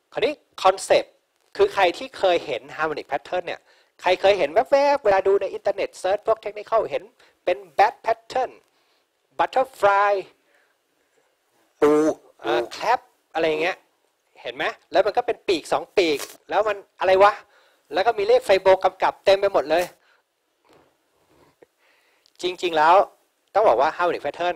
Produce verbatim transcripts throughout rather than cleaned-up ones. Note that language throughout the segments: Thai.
คราวนี้คอนเซปต์คือใครที่เคยเห็น harmonic pattern เนี่ยใครเคยเห็นแวบๆเวลาดูในอินเทอร์เน็ตเซิร์ชพวกเทคนิคเห็นเป็น bat pattern butterfly ปูแคลปอะไรเงี้ยเห็นไหมแล้วมันก็เป็นปีกสองปีกแล้วมันอะไรวะแล้วก็มีเลขไฟโบกำกับเต็มไปหมดเลยจริงๆแล้วต้องบอกว่า harmonic pattern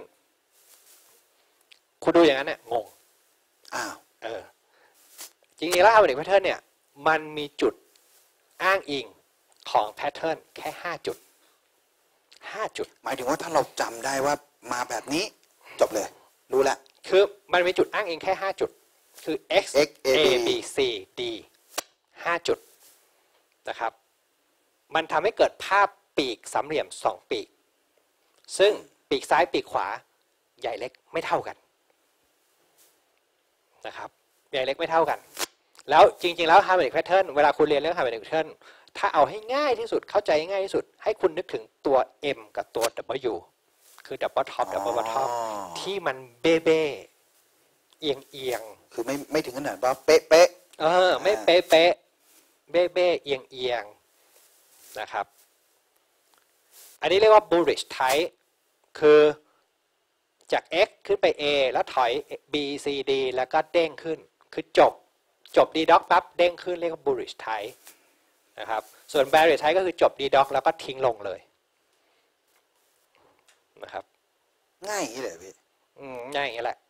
คุณดูอย่างนั้นเนี่ยงงอ้าวเออจริงๆแล้ว harmonic pattern เนี่ยมันมีจุดอ้างอิงของ pattern แค่ห้าจุดห้าจุดหมายถึงว่าถ้าเราจำได้ว่ามาแบบนี้จบเลยรู้แล้วคือมันมีจุดอ้างอิงแค่ห้าจุดคือ x x a b c d ห้าจุดนะครับมันทำให้เกิดภาพปีกสามเหลี่ยมสองปีกซึ่งปีกซ้ายปีกขวาใหญ่เล็กไม่เท่ากันนะครับใหญ่เล็กไม่เท่ากันแล้วจริงๆแล้ว harmonic pattern เวลาคุณเรียนเรื่อง harmonic pattern ถ้าเอาให้ง่ายที่สุดเข้าใจง่ายที่สุดให้คุณนึกถึงตัว m กับตัว w คือ double top double bottom ที่มันเบ้เบ้เอียงเอียงคือไม่ไม่ถึงขนาดว่าเป๊ะเป๊ะเออไม่เป๊ะเป๊ะเบ้เบ้เอียงเอียงนะครับอันนี้เรียกว่า bullish type คือจาก x ขึ้นไป a แล้วถอย b c d แล้วก็เด้งขึ้นคือจบจบ d dog ปั๊บเด้งขึ้นเรียกว่า bullish type นะครับส่วน bearish type ก็คือจบ d dog แล้วก็ทิ้งลงเลยนะครับง่ายอย่างนี้เลยพี่อืมง่ายอย่างนี้แหละ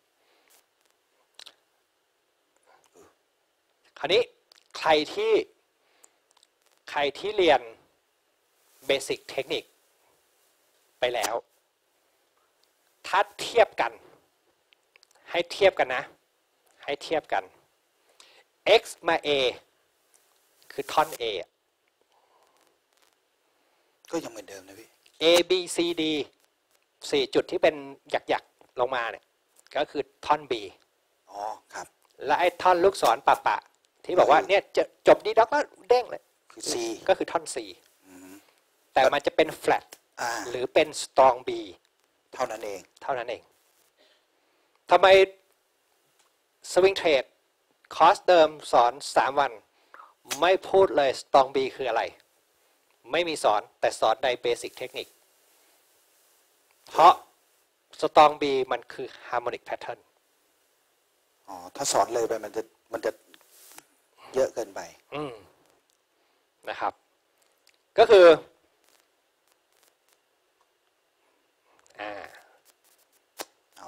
คราวนี้ใครที่ใครที่เรียนเบสิกเทคนิคไปแล้วถ้าเทียบกันให้เทียบกันนะให้เทียบกัน x มา a คือท่อน a ก็ยังเหมือนเดิมนะพี่ a b c d สี่จุดที่เป็นหยักๆลงมาเนี่ยก็คือท่อน b อ๋อครับและไอ้ท่อนลูกศรปะปะที่บอกว่าเนี่ยจะจบดีด็อกแล้วเด้งเลยคือ c ก็คือท่อน c แต่มันจะเป็น flat หรือเป็น strong b เท่านั้นเองเท่านั้นเองทำไม swing trade คอร์สเดิมสอนสามวันไม่พูดเลย strong b คืออะไรไม่มีสอนแต่สอนใน basic เทคนิคเพราะ strong b มันคือ harmonic pattern อ๋อถ้าสอนเลยไปมันจะมันจะเยอะเกินไปอืมนะครับก็คืออ่าเอา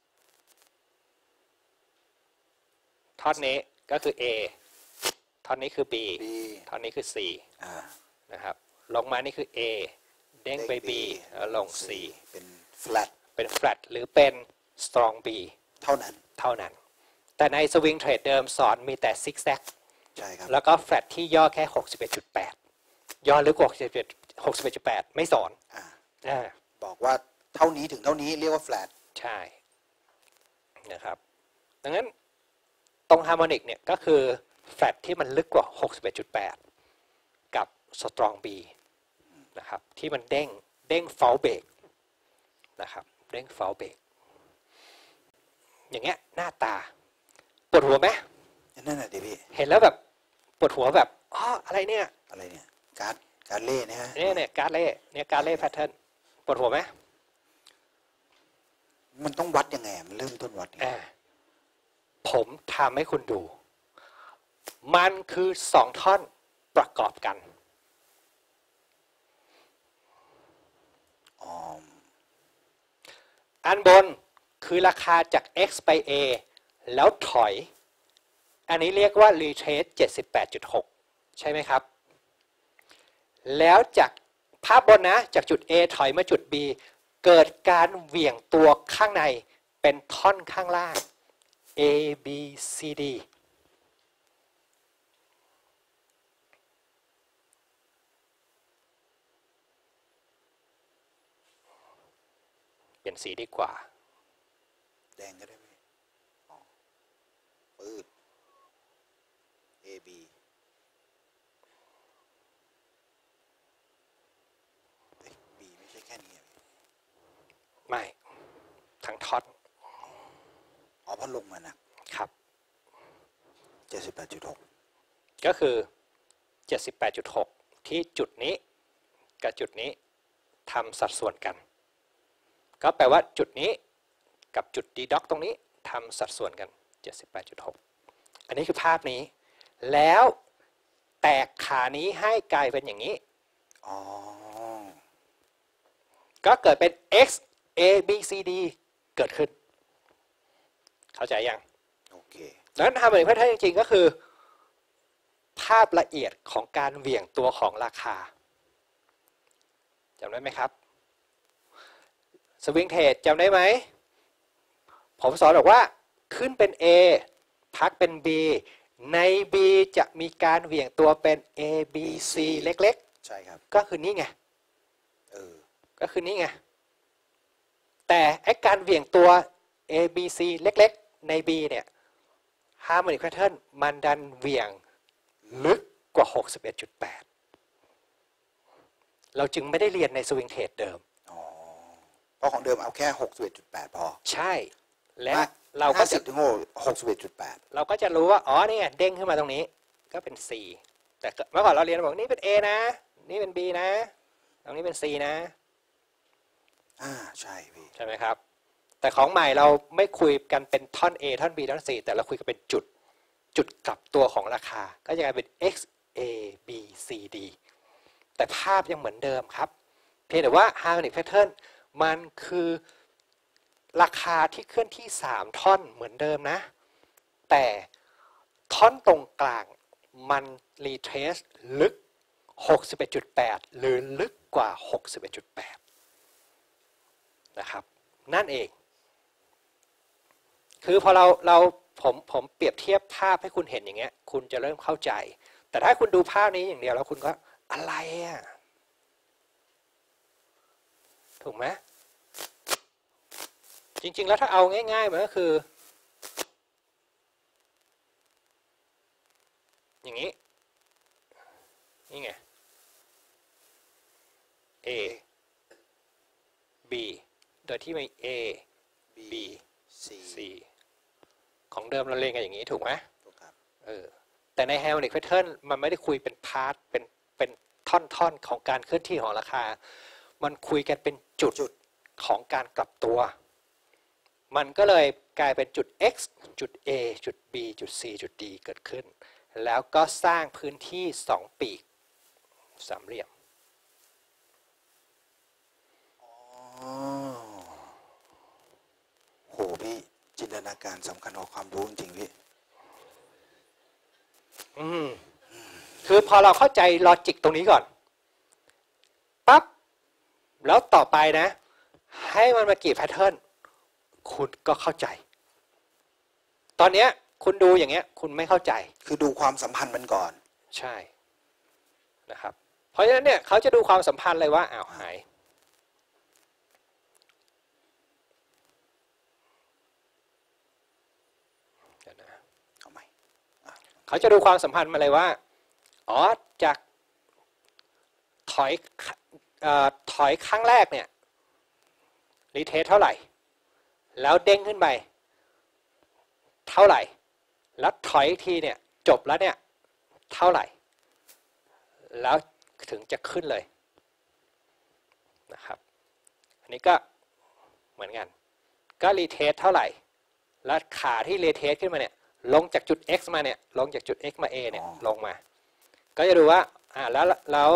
ท่อนนี้ก็คือ A ท่อนนี้คือ B, B ท่อนนี้คือ C อ่านะครับลงมานี่คือ A เด้งไป B แล้วลง C เป็น flat เป็น flat หรือเป็น strong B เท่านั้นเท่านั้นแต่ใน swing trade เดิมสอนมีแต่ zigzag ใช่ครับแล้วก็ flat ที่ย่อแค่ หกสิบเอ็ดจุดแปด ย่อลึกกว่า หกสิบเอ็ดจุดแปด ไม่สอนอ่าอ่าบอกว่าเท่านี้ถึงเท่านี้เรียกว่า flat ใช่นะครับดังนั้นตรง harmonic เนี่ยก็คือ flat ที่มันลึกกว่า หกสิบเอ็ดจุดแปด กับ strong B นะครับที่มันเด้งเด้ง fall break นะครับเด้ง fall break อย่างเงี้ยหน้าตาปวดหัวไหมนั่นแหละดิพี่เห็นแล้วแบบปวดหัวแบบอ๋ออะไรเนี่ยอะไรเนี่ยการ์ดการ์ดเล่นะฮะเนี่ยเนี่ยการ์ดเล่เนี่ยการ์ดเล่แพทเทิร์นปวดหัวไหมมันต้องวัดยังไงมันเริ่มต้นวัดยังไงผมทำให้คุณดูมันคือสองท่อนประกอบกันอันบนคือราคาจาก x ไป a แล้วถอยอันนี้เรียกว่า retrace เจ็ดสิบแปดจุดหก ใช่ไหมครับแล้วจากภาพบนนะจากจุด A ถอยมาจุด B เกิดการเหวี่ยงตัวข้างในเป็นท่อนข้างล่าง A B C D เปลี่ยนสีดีกว่าแดงก็ได้ไหมปืด A B B ไม่ใช่แค่นี้ไม่ทั้งท่อนอ๋อเพราะลงมาหนักครับจะจ็ดสิบแปดจุดหกก็คือ เจ็ดสิบแปดจุดหก ที่จุดนี้กับจุดนี้ทำสัดส่วนกันก็แปลว่าจุดนี้กับจุด d ด็อกตรงนี้ทำสัดส่วนกัน เจ็ดสิบแปดจุดหก อันนี้คือภาพนี้แล้วแตกขานี้ให้กลายเป็นอย่างนี้อ๋อก็เกิดเป็น x a b c d เกิดขึ้นเข้าใจยังโอเคดังนั้น harmonic pattern จริงๆก็คือภาพละเอียดของการเหวี่ยงตัวของราคาจำได้ไหมครับสวิงเทรดจำได้ไหมผมสอนบอกว่าขึ้นเป็น A พักเป็น B ใน B จะมีการเหวี่ยงตัวเป็น A B C เล็กใช่ครับๆก็คือนี่ไงเออก็คือนี่ไงแต่ไอ้การเหวี่ยงตัว A B C เล็กๆใน B เนี่ย harmonic pattern มันดันเหวี่ยงลึกกว่า หกสิบเอ็ดจุดแปด เราจึงไม่ได้เรียนในสวิงเทรดเดิมอ๋อ เพราะของเดิมเอาแค่ หกสิบเอ็ดจุดแปด พอใช่และเราก็ห้าจะสิบถึงหกสิบเอ็ดจุดแปดเราก็จะรู้ว่าอ๋อนี่ไงเด้งขึ้นมาตรงนี้ก็เป็น C แต่เมื่อก่อนเราเรียนบอกนี่เป็น A นะนี่เป็น B นะตรงนี้เป็น C นะอ่าใช่พี่ใช่ไหมครับแต่ของใหม่เราไม่คุยกันเป็นท่อน A ท่อน B ท่อน C แต่เราคุยกันเป็นจุดจุดกลับตัวของราคาก็จะกลายเป็น X A B C D แต่ภาพยังเหมือนเดิมครับเพียงแต่ว่า harmonic pattern มันคือราคาที่เคลื่อนที่สามท่อนเหมือนเดิมนะแต่ท่อนตรงกลางมันรีเทรสลึก หกสิบเอ็ดจุดแปด หรือลึกกว่า หกสิบเอ็ดจุดแปด นะครับนั่นเองคือพอเราเราผมผมเปรียบเทียบภาพให้คุณเห็นอย่างเงี้ยคุณจะเริ่มเข้าใจแต่ถ้าคุณดูภาพนี้อย่างเดียวแล้วคุณก็อะไรอ่ะถูกไหมจริงๆแล้วถ้าเอาง่ายๆมันก็คืออย่างนี้นี่ไง A B โดยที่มี A B C C ของเดิมเราเรียนกันอย่างนี้ถูกไหมถูกครับเออแต่ใน harmonic pattern มันไม่ได้คุยเป็นพาร์ทเป็นเป็นท่อนๆของการเคลื่อนที่ของราคามันคุยกันเป็นจุดจุดของการกลับตัวมันก็เลยกลายเป็นจุด x จุด A จุด B จุด C จุด D เกิดขึ้นแล้วก็สร้างพื้นที่สองปีกสามเหลี่ยมอ๋อโหพี่จินตนาการสำคัญกว่าความรู้จริงๆพี่อืมคือพอเราเข้าใจลอจิกตรงนี้ก่อนปั๊บแล้วต่อไปนะ ให้มันมากี่แพทเทิร์นคุณก็เข้าใจ ตอนนี้คุณดูอย่างเงี้ยคุณไม่เข้าใจคือดูความสัมพันธ์มันก่อนใช่นะครับเพราะฉะนั้นเนี่ยเขาจะดูความสัมพันธ์เลยว่าอ้าวหายเดี๋ยวนะเอาใหม่อ่ะเขาจะดูความสัมพันธ์มาเลยว่าอ๋อจากถอยเอ่อถอยครั้งแรกเนี่ยรีเทสเท่าไหร่แล้วเด้งขึ้นไปเท่าไหร่แล้วถอยอีกทีเนี่ยจบแล้วเนี่ยเท่าไหร่แล้วถึงจะขึ้นเลยนะครับอันนี้ก็เหมือนกันก็รีเทสเท่าไหร่แล้วขาที่รีเทสขึ้นมาเนี่ยลงจากจุด x มาเนี่ยลงจากจุด x มา a เนี่ยลงมาก็จะดูว่าอ่าแล้วแล้ว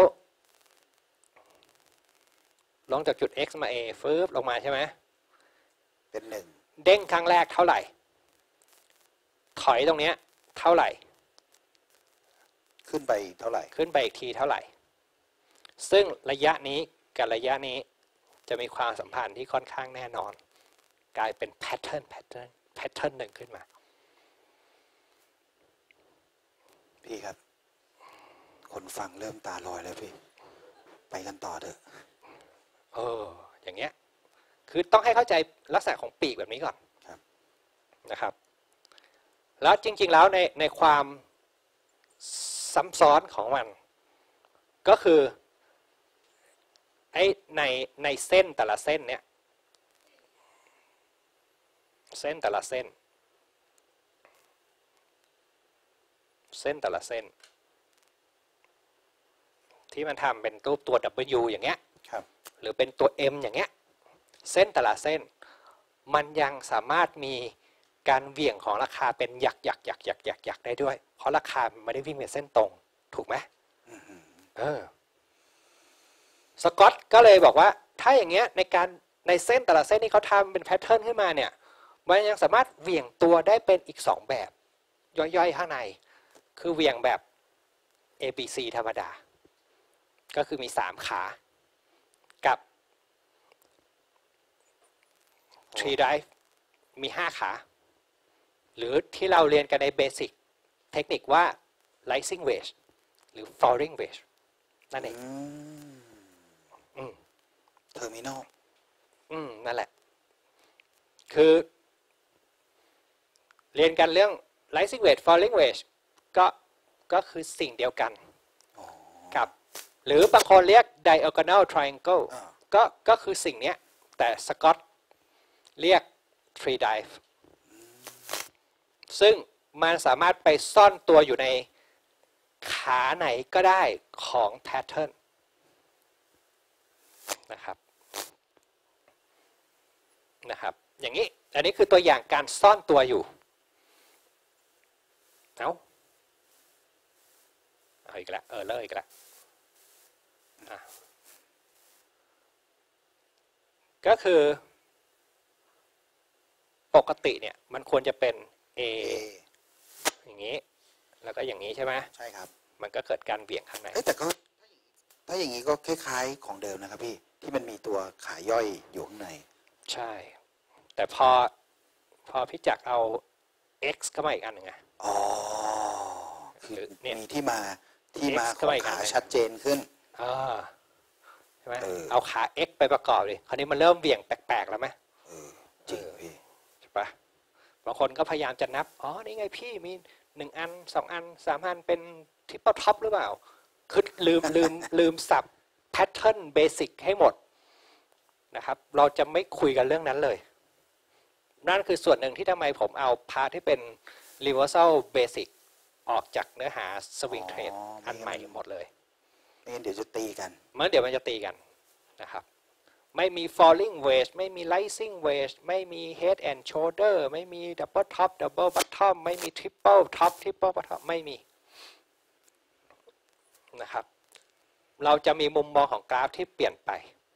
ลงจากจุด x มา a ฟืบลงมาใช่ไหมเป็นหนึ่งเด้งครั้งแรกเท่าไหร่ถอยตรงเนี้ยเท่าไหร่ขึ้นไปเท่าไหร่ขึ้นไปอีกทีเท่าไหร่ซึ่งระยะนี้กับระยะนี้จะมีความสัมพันธ์ที่ค่อนข้างแน่นอนกลายเป็นแพทเทิร์นแพทเทิร์นแพทเทิร์นหนึ่งขึ้นมาพี่ครับ คนฟังเริ่มตาลอยแล้วพี่ ไปกันต่อเถอะเอออย่างเงี้ยคือต้องให้เข้าใจลักษณะของปีกแบบนี้ก่อนครับนะครับแล้วจริงๆแล้วในในความซ้ำซ้อนของมันก็คือไอ้ในในเส้นแต่ละเส้นเนี่ยเส้นแต่ละเส้นเส้นแต่ละเส้นที่มันทำเป็นรูปตัว W อย่างเงี้ยครับหรือเป็นตัว M อย่างเงี้ยเส้นแต่ละเส้นมันยังสามารถมีการเหวี่ยงของราคาเป็นหยักหยักหยักหยักหยักหยักได้ด้วยเพราะราคามันไม่ได้วิ่งเป็นเส้นตรงถูกไหมเออสกอตก็เลยบอกว่าถ้าอย่างเงี้ยในการในเส้นแต่ละเส้นที่เขาทำเป็นแพทเทิร์นขึ้นมาเนี่ยมันยังสามารถเหวี่ยงตัวได้เป็นอีกสองแบบย่อยๆข้างในคือเหวี่ยงแบบ A B C ธรรมดาก็คือมีสามขากับ three drive มีห้าขาหรือที่เราเรียนกันในเบสิกเทคนิคว่า rising wedge หรือ falling wedge นั่นเองเทอร์มินอลอืมนั่นแหละคือเรียนกันเรื่อง rising wedge falling wedge ก็ก็คือสิ่งเดียวกันกับหรือบางคนเรียก diagonal triangle ก็ก็คือสิ่งนี้แต่สกอตเรียก three dive ซึ่งมันสามารถไปซ่อนตัวอยู่ในขาไหนก็ได้ของแพทเทิร์นนะครับนะครับอย่างนี้อันนี้คือตัวอย่างการซ่อนตัวอยู่เอาเอาอีกแล้วเออเลิกอีกแล้วก็คือปกติเนี่ยมันควรจะเป็น A อย่างนี้แล้วก็อย่างนี้ใช่ไหมใช่ครับมันก็เกิดการเบี่ยงข้างในแต่ก็ถ้าอย่างนี้ก็คล้ายๆของเดิมนะครับพี่ที่มันมีตัวขาย่อยอยู่ข้างในใช่แต่พอพอพี่จักรเอา x เข้ามาอีกอันหนึ่งไงอ๋อคือมีที่มาที่มาของขาชัดเจนขึ้นอ่าใช่ไหมเอาขา x ไปประกอบดิคราวนี้มันเริ่มเบี่ยงแปลกๆแล้วไหมเออจริงพี่ใช่ปะบางคนก็พยายามจะนับอ๋อนี่ไงพี่มีหนึ่งอันสองอันสามอันเป็นทริปเปิลท็อปหรือเปล่าคือลืมลืมลืมสับแพทเทิร์นเบสิกให้หมดนะครับเราจะไม่คุยกันเรื่องนั้นเลยนั่นคือส่วนหนึ่งที่ทำไมผมเอาพาร์ทที่เป็น reversal basic ออกจากเนื้อหา swing trade อันใหม่หมดเลยไม่งั้นเดี๋ยวจะตีกันเมื่อเดี๋ยวมันจะตีกันนะครับไม่มี falling wedge ไม่มี rising wedge ไม่มี head and shoulder ไม่มี double top double bottom ไม่มี triple top triple bottom ไม่มีนะครับเราจะมีมุมมองของกราฟที่เปลี่ยนไป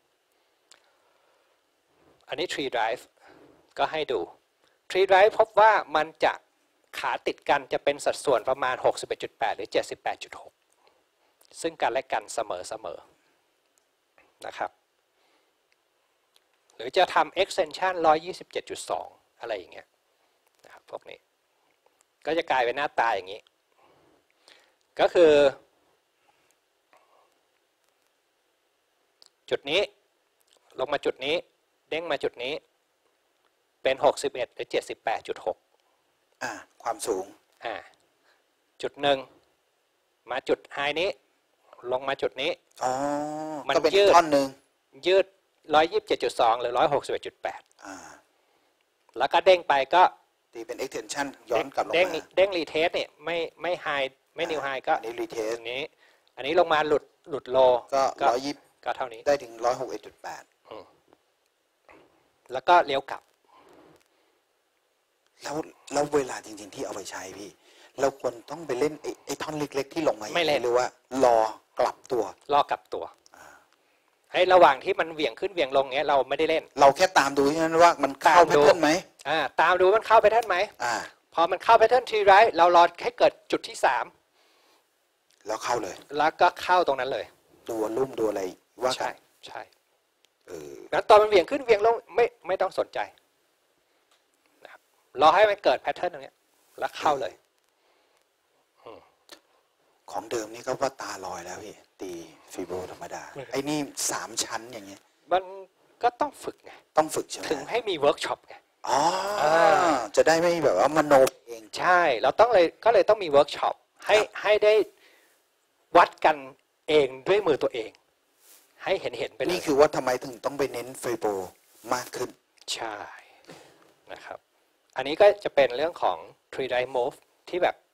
อันนี้ three drive ก็ให้ดู three drive พบว่ามันจะขาติดกันจะเป็นสัดส่วนประมาณ หกสิบเอ็ดจุดแปด หรือ เจ็ดสิบแปดจุดหก ซึ่งกันและกันเสมอๆนะครับหรือจะทำ extension หนึ่งร้อยยี่สิบเจ็ดจุดสอง อะไรอย่างเงี้ยนะครับพวกนี้ก็จะกลายเป็นหน้าตาอย่างนี้ก็คือจุดนี้ลงมาจุดนี้เด้งมาจุดนี้เป็นหกสิบเอ็ดหรือ เจ็ดสิบแปดจุดหกอ่าความสูงอ่าจุดหนึ่งมาจุดไฮนี้ลงมาจุดนี้อ๋อมันยืดท่อนหนึ่งยืด หนึ่งร้อยยี่สิบเจ็ดจุดสอง หรือ หนึ่งร้อยหกสิบเอ็ดจุดแปดอ่าแล้วก็เด้งไปก็ตีเป็น extension ย้อนกลับลงมาเด้งเด้งรีเทสเนี่ยไม่ไม่ไฮไม่นิวไฮก็อันนี้รีเทสอันนี้อันนี้ลงมาหลุดหลุดโลก็หนึ่งร้อยยี่สิบก็เท่านี้ได้ถึง หนึ่งร้อยหกสิบเอ็ดจุดแปดอืมแล้วก็เลี้ยวกลับแล้วแล้วเวลาจริงๆที่เอาไปใช้พี่เราควรต้องไปเล่นไอ้ไอ้ท่อนเล็กๆที่ลงมาไม่เล่นหรือว่ารอกลับตัวรอกลับตัวให้ระหว่างที่มันเหวี่ยงขึ้นเหวี่ยงลงเงี้ยเราไม่ได้เล่นเราแค่ตามดูใช่ไหมว่ามันเข้าแพทเทิร์นไหมอ่าตามดูมันเข้าแพทเทิร์นไหมอ่าพอมันเข้าแพทเทิร์นทีไรเรารอให้เกิดจุดที่สามแล้วเข้าเลยแล้วก็เข้าตรงนั้นเลยดูวอลลุ่มดูอะไรว่าใช่ใช่เออแล้วตอนมันเหวี่ยงขึ้นเหวี่ยงลงไม่ไม่ต้องสนใจนะครับรอให้มันเกิดแพทเทิร์นตรงนี้แล้วเข้าเลยของเดิมนี่ก็ว่าตาลอยแล้วพี่ตีฟีโบธรรมดาไอ้นี่สามชั้นอย่างเงี้ยมันก็ต้องฝึกไงต้องฝึกใช่ไหมถึงให้มีเวิร์กช็อปไงอ๋อจะได้ไม่แบบว่ามโนเองใช่เราต้องเลยก็เลยต้องมีเวิร์กช็อปให้ให้ได้วัดกันเองด้วยมือตัวเองให้เห็นเห็นไปเลยนี่คือว่าทำไมถึงต้องไปเน้นฟีโบมากขึ้นใช่นะครับอันนี้ก็จะเป็นเรื่องของ three drive move ที่แบบ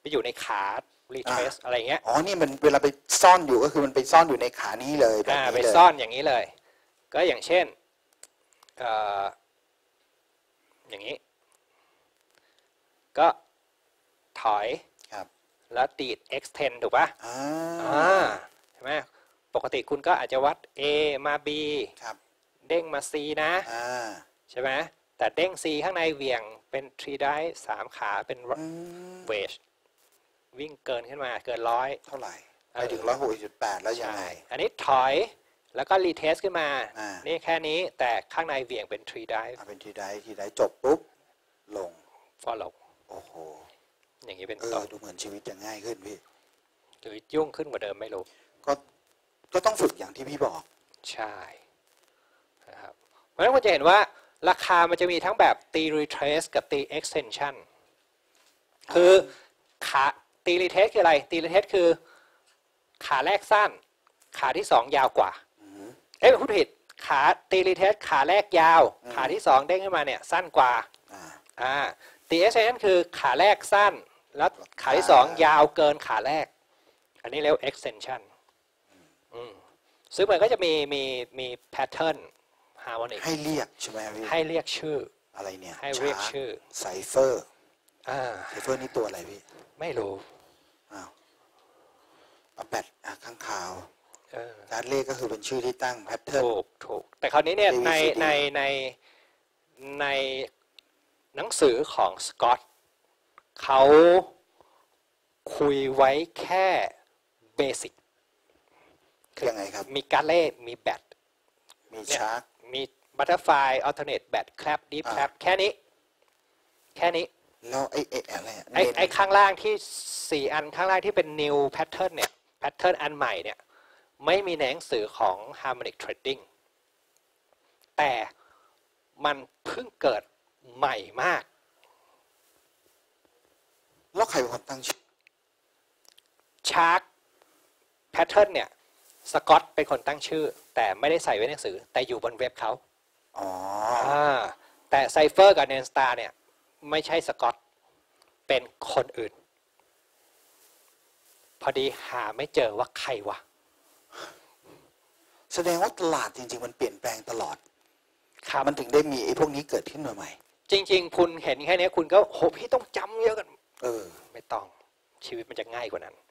อยู่ในขา retrace อะไรเงี้ยอ๋อนี่มันเวลาไปซ่อนอยู่ก็คือมันไปซ่อนอยู่ในขานี้เลยแบบอ่านี้ไปเลยซ่อนอย่างนี้เลย ก็อย่างเช่นเอ่ออย่างนี้ ก็ถอยครับแล้วดีด extend ถูกปะอ่าอ่าใช่ไหมปกติคุณก็อาจจะวัด A มา B ครับเด้งมา C นะอ่าใช่ไหมแต่เด้ง C ข้างในเหวี่ยงเป็น three dive สามขาเป็นอืม wedge วิ่งเกินขึ้นมาเกินร้อยเท่าไหร่เออไปถึงร้อยหกจุดแปดแล้วยังใช่ไงอันนี้ถอยแล้วก็ retest ขึ้นมาอ่านี่แค่นี้แต่ข้างในเหวี่ยงเป็น three dive เอาเป็นทีได้ทีได้จบปุ๊บลง follow โอ้โหอย่างนี้เป็นเอต้อน ดูเหมือนชีวิตจะง่ายขึ้นพี่หรือยุ่งขึ้นกว่าเดิมไม่รู้ก็ก็ต้องฝึกอย่างที่พี่บอกใช่นะครับเพราะฉะนั้นคุณจะเห็นว่าราคามันจะมีทั้งแบบตี retrace กับตี extension คือขาตี retrace คืออะไรตี retrace คือขาแรกสั้น ขาที่สองยาวกว่าอือหือเอ้ยพูดผิดขาตี retrace ขาแรกยาวอืมขาที่สองเด้งขึ้นมาเนี่ยสั้นกว่าอ่าอ่าตี extension คือขาแรกสั้น แล้วขาที่สองยาวเกินขาแรก อันนี้เรียก extension อืมซึ่งมันก็จะมีมีมี pattern harmonic ให้เรียกใช่ไหมพี่ให้เรียกชื่ออะไรเนี่ยให้เรียกชื่อไซเฟอร์อ่าไซเฟอร์นี่ตัวอะไรพี่ไม่รู้อ้าวเอาแบตอ่ะข้างขาวเออการเลขก็คือเป็นชื่อที่ตั้งแพทเทิร์นถูกถูกแต่คราวนี้เนี่ย A B C ใน D ในในในหนังสือของสกอตเขาคุยไว้แค่เบสิกยังไงครับมีการเล่มีแบตมีชาร์กมีบัตเตอร์ไฟอัลเทอร์เนทแบตแคลปดีฟอ่าแคลปแค่นี้ แค่นี้แล้วไอ้ไอ้อะไรอะไอ้เน้นไอ้ข้างล่างที่สี่อันข้างล่างที่เป็น new pattern เนี่ย pattern อันใหม่เนี่ย ไม่มีในหนังสือของ harmonic trading แต่มันเพิ่งเกิดใหม่มากแล้วใครเป็นคนตั้งชื่อชาร์กแพทเทิร์นเนี่ยสกอตเป็นคนตั้งชื่อ แต่ไม่ได้ใส่ไว้ในหนังสือ แต่อยู่บนเว็บเขาอ๋ออ่าแต่ไซเฟอร์กับเนนสตาร์เนี่ยไม่ใช่สกอตเป็นคนอื่น พอดีหาไม่เจอว่าใครวะแสดงว่าตลาดจริงๆมันเปลี่ยนแปลงตลอดครับมันถึงได้มีไอ้พวกนี้เกิดขึ้นมาใหม่จริง ๆ คุณเห็นแค่นี้คุณก็โหพี่ต้องจำเยอะกันเออไม่ต้องชีวิตมันจะง่ายกว่านั้น